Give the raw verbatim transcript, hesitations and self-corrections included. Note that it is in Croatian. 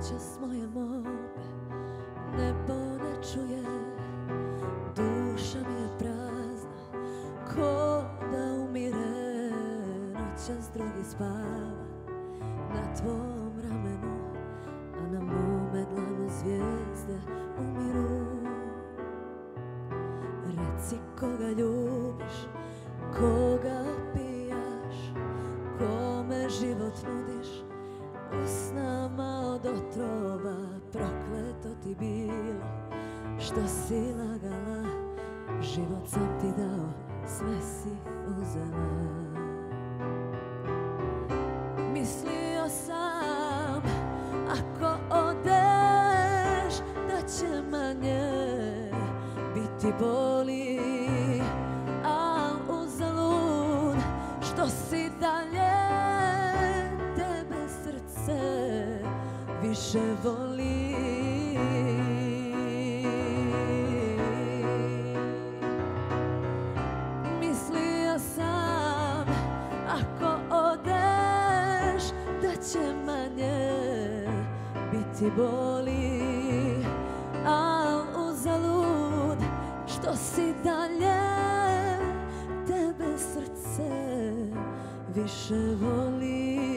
Noćas moje molbe nebo ne čuje, duša mi je prazna, ko da umire. Noćas drugi spava na tvom ramenu, a na mome dlanu zvijezde umiru. Reci koga ljubiš, koga opijaš, kome život nudiš, u snama od otrova prokleto ti bilo. Što si lagala, život sam ti dao, sve si uzela. Mislio sam, ako odeš, da će manje biti boli, al uzalud, što si dalje, tebe srce više voli. Mislio sam, ako odeš, da će manje biti boli, al uzalud, što si dalje, tebe srce više voli.